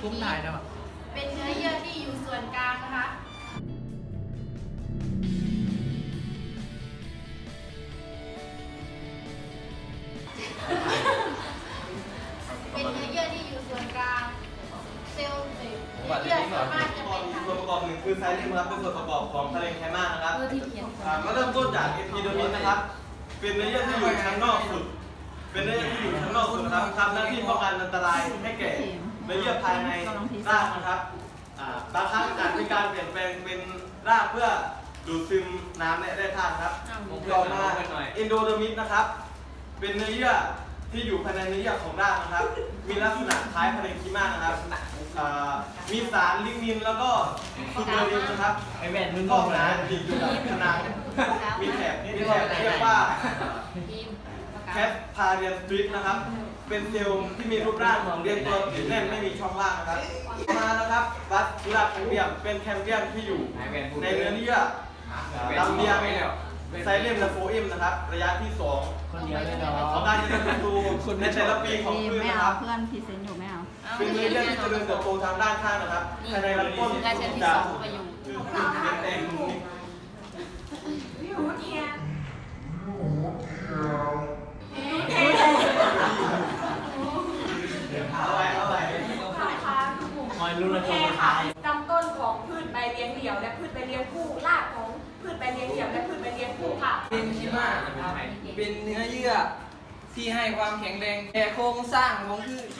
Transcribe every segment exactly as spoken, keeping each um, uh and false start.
คุ้มถ่ายนะเป็นเนื้อเยื่อที่อยู่ส่วนกลางนะคะเป็นเนื้อเยื่อที่อยู่ส่วนกลางเซลล์เนื้อเยื่อส่วนมากจะเป็นส่วนประกอบหนึ่งคือไซเลมครับเป็นส่วนประกอบของทะเลไคมานะครับมาเริ่มต้นจากเอพิเดอร์มิสนะครับเป็นเนื้อเยื่อที่อยู่ชั้นนอกสุดเป็นเนื้อเยื่อที่อยู่ชั้นนอกสุดนะครับทำหน้าที่ป้องกันอันตรายให้แก่เนื้อเยื่อภายในรากนะครับบางครั้งอาจมีการเปลี่ยนแปลงเป็นรากเพื่อดูดซึมน้ำและแร่ธาตุครับต่อมาเอนโดเดอร์มิสนะครับเป็นเนื้อเยื่อที่อยู่ภายในเนื้อเยื่อของรากนะครับมีลักษณะคล้ายพาเรนคีมานะครับมีสารลิกนินแล้วก็ซูเปอร์ลินนะครับไอแวนมึงข้อหนาติดอยู่กับผนังมีแถบมีแถบเรียกว่าแคปพาเรียนสตริปนะครับเป็นเซลล์ที่มีรูปร่างของเรียงตัวติดแน่นไม่มีช่องว่างนะครับมานะครับวัสคูลาร์แคมเบียมเป็นแคมเบียมที่อยู่ในเนื้อเยื่อลำเลียงไซเลมและโฟเอมนะครับระยะที่สองของการเจริญเติบโตในแต่ละปีของพืชนะครับเพื่อนพรีเซนต์อยู่ไม่เอาเป็นเนื้อเยื่อที่เจริญเติบโตทางด้านข้างนะครับภายในลำต้นจะคือเป็นแตงลำต้นของพืชใบเลี้ยงเดี่ยวและพืชใบเลี้ยงคู่รากของพืชใบเลี้ยงเดี่ยวและพืชใบเลี้ยงคู่ค่ะเป็นคีมาเป็นเนื้อเยื่อที่ให้ความแข็งแรงแก่โครงสร้างของพืช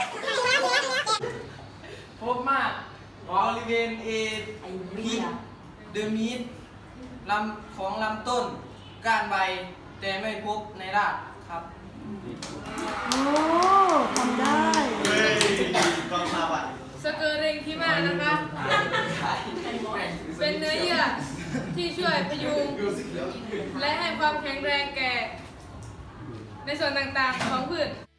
พบมากบริเวณเอพิเดอร์มิสลำของลำต้นก้านใบแต่ไม่พบในรากครับโอ้ทำได้ต้องมาวัดสเกอร์เรงคีมานะคะเป็นเนื้อเยื่อที่ช่วยพยุงและให้ความแข็งแรงแก่ในส่วนต่างๆของพืช